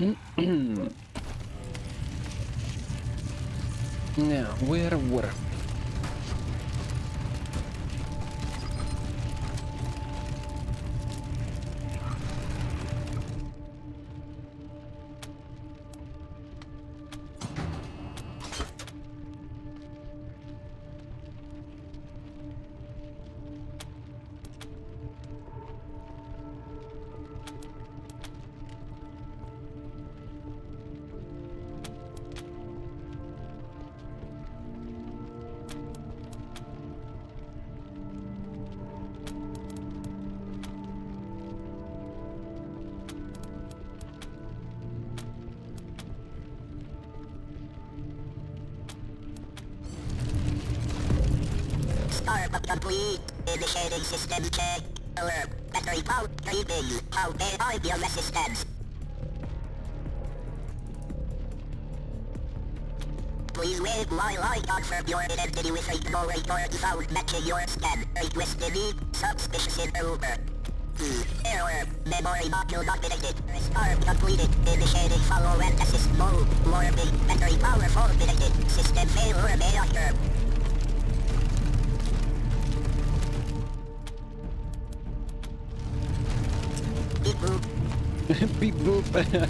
Now, where? Startup complete. Initiating system check. Alert. Battery power reading. How AI your resistance. Please wait while I confirm your identity with a no record found matching your scan. Request delete. Suspicious intruder. Error. Memory module not detected. Restart completed. Initiating follow and assist mode. Warning. Battery power fault detected. System failure may occur. Beep boop. Beep boop.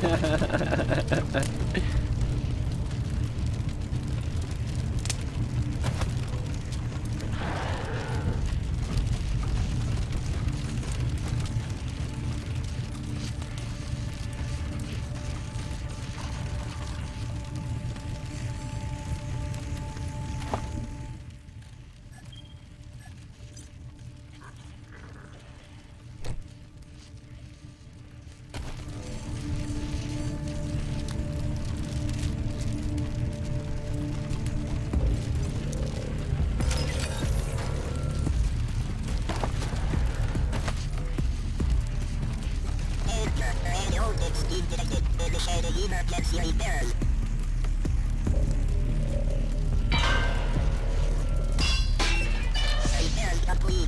Detected. Initiating emergency repair. Repair complete.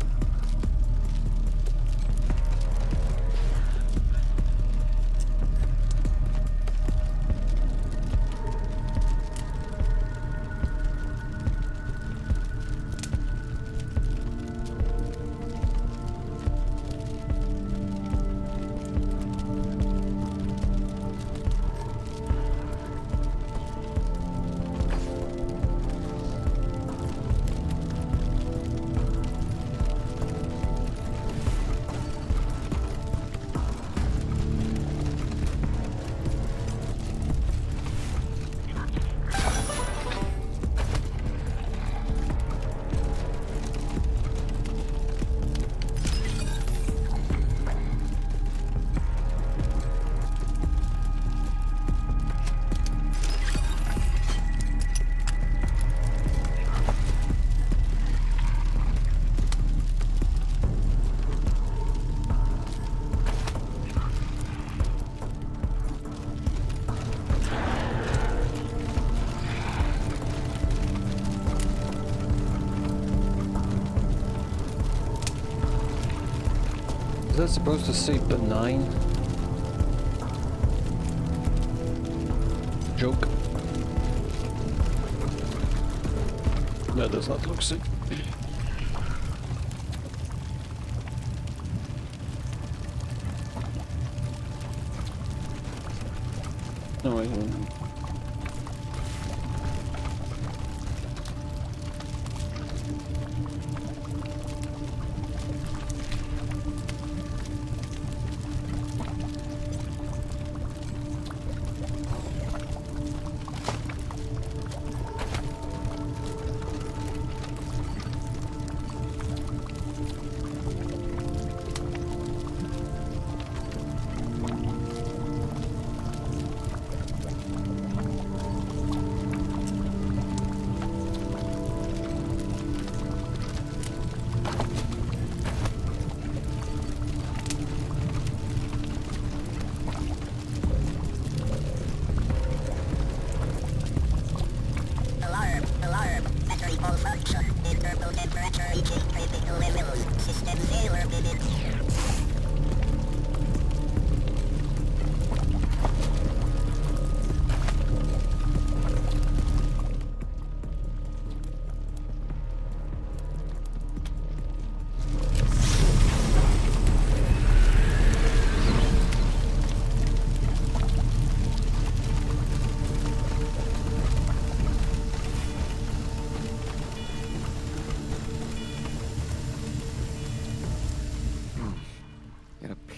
Is that supposed to say benign? Joke. That does not look sick. No, I don't.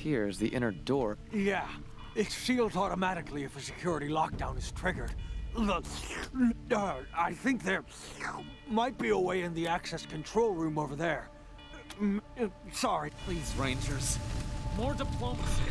appears the inner door. Yeah. It seals automatically if a security lockdown is triggered. I think there might be a way in the access control room over there. Sorry. Please, Rangers. More diplomacy.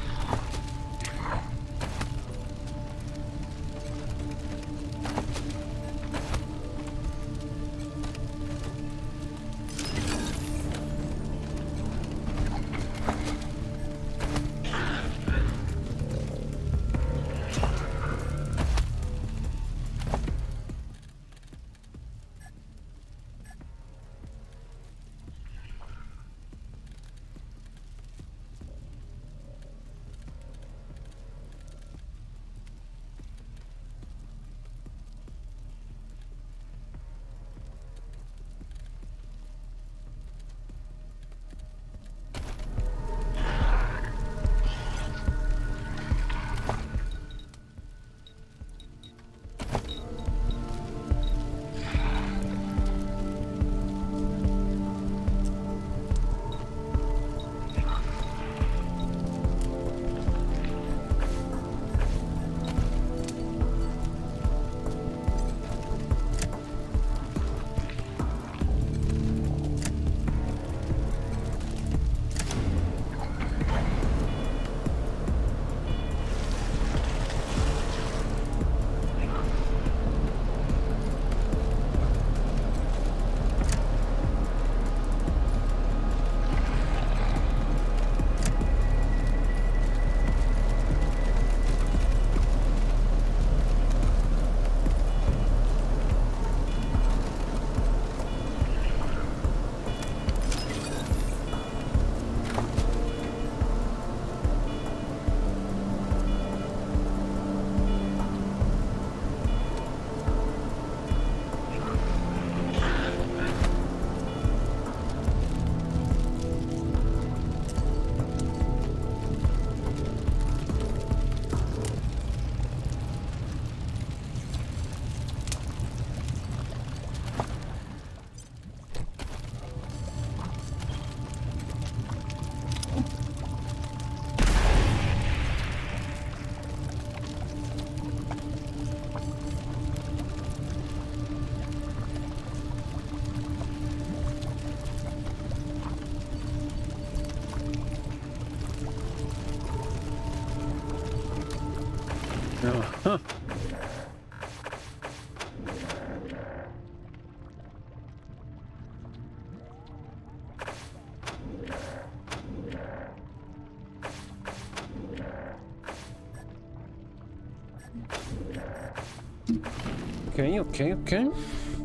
Huh. Okay.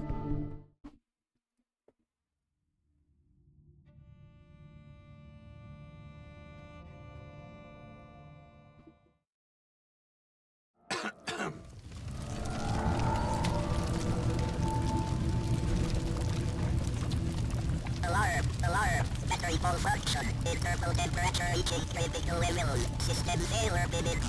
Alarm. Battery malfunction. Internal temperature reaching critical level. System failure imminent.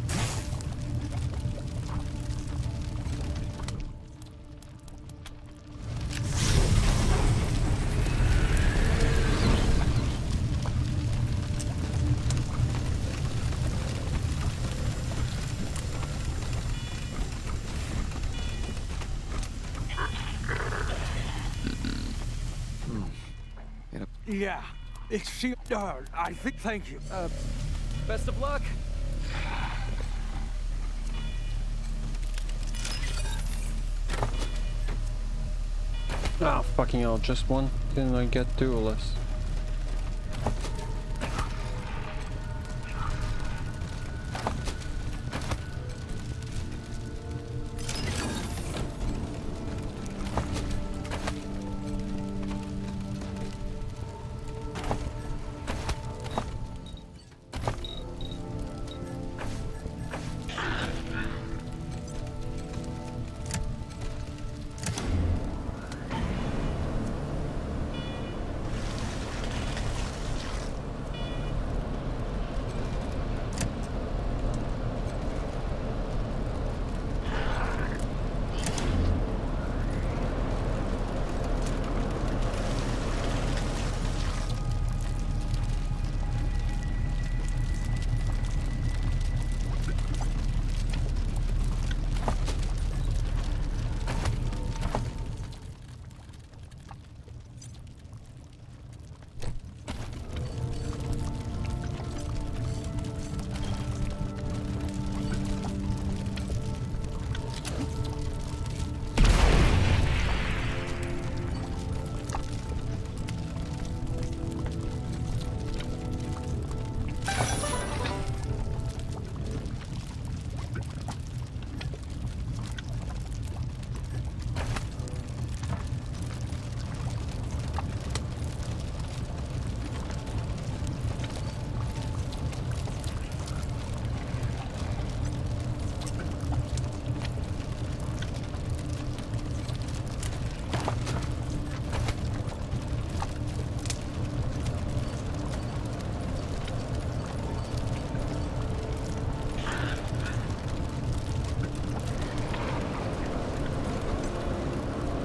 Yeah. It's sealed. I think. Thank you. Best of luck. Ah, fucking hell, just one? Didn't I get two or less?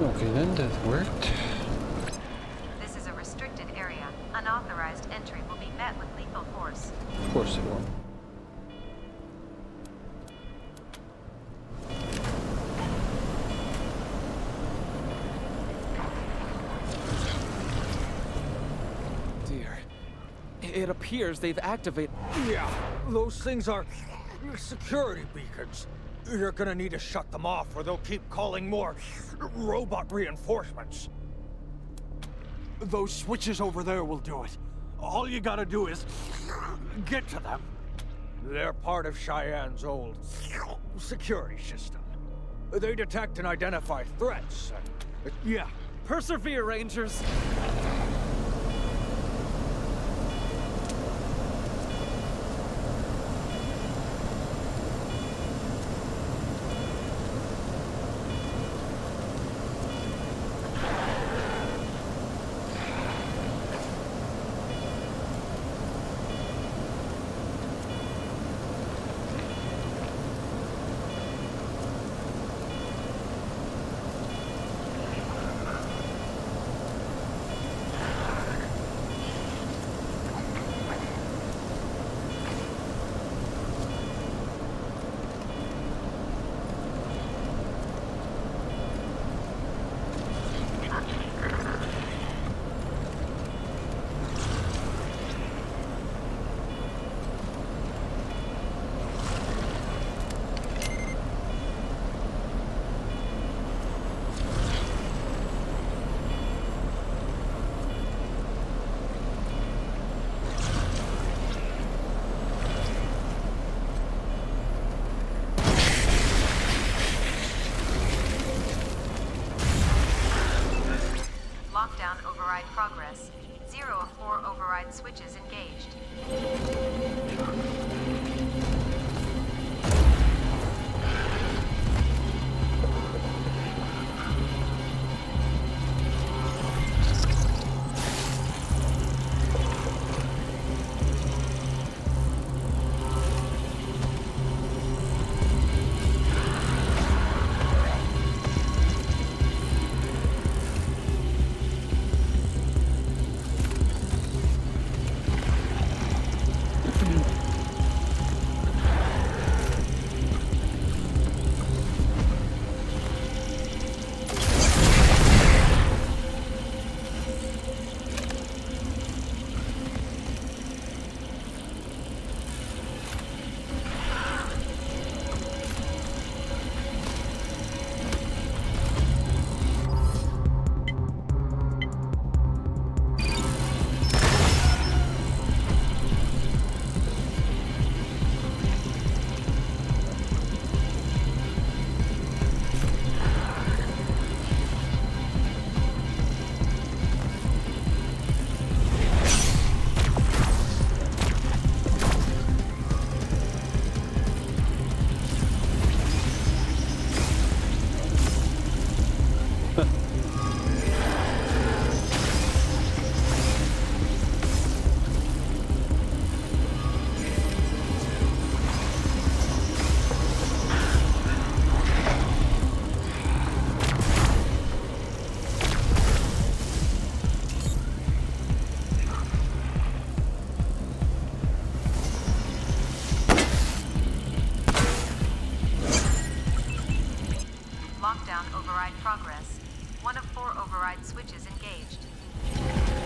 Okay, then that worked. This is a restricted area. Unauthorized entry will be met with lethal force. Of course it will. Dear. It appears they've activated. Yeah, those things are security beacons. You're gonna need to shut them off or they'll keep calling more robot reinforcements. Those switches over there will do it. All you gotta do is get to them. They're part of Cheyenne's old security system. They detect and identify threats. Yeah. Persevere, Rangers! Lockdown override progress. 0 of 4 override switches engaged. Lockdown override progress. 1 of 4 override switches engaged.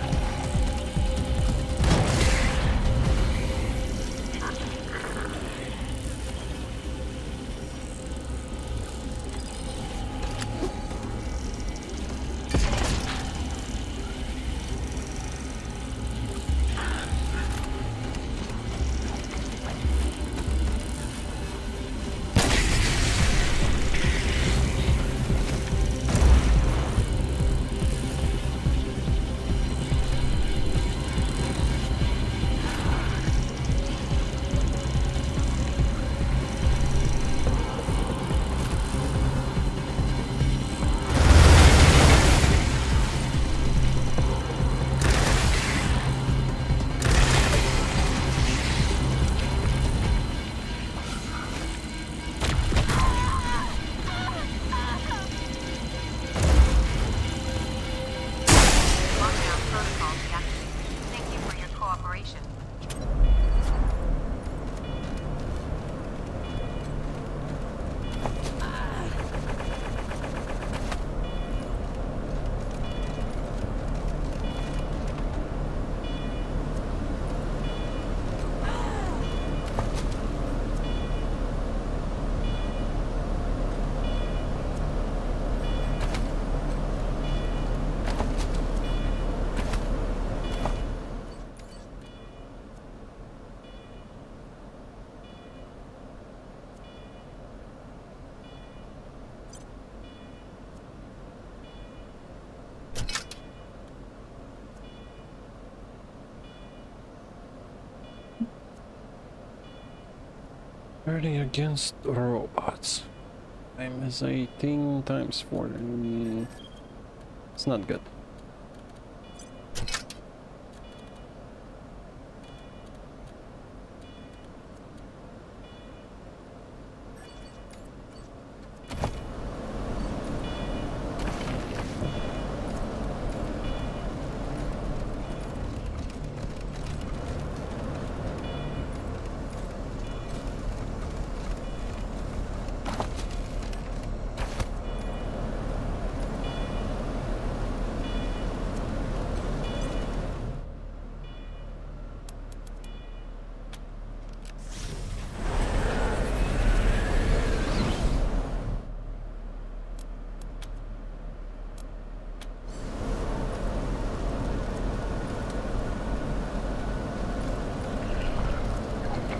30 against robots. Time is 18 times 4. It's not good.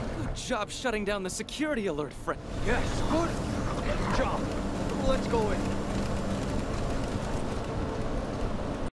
Job shutting down the security alert, friend. Yes, good job. Let's go in.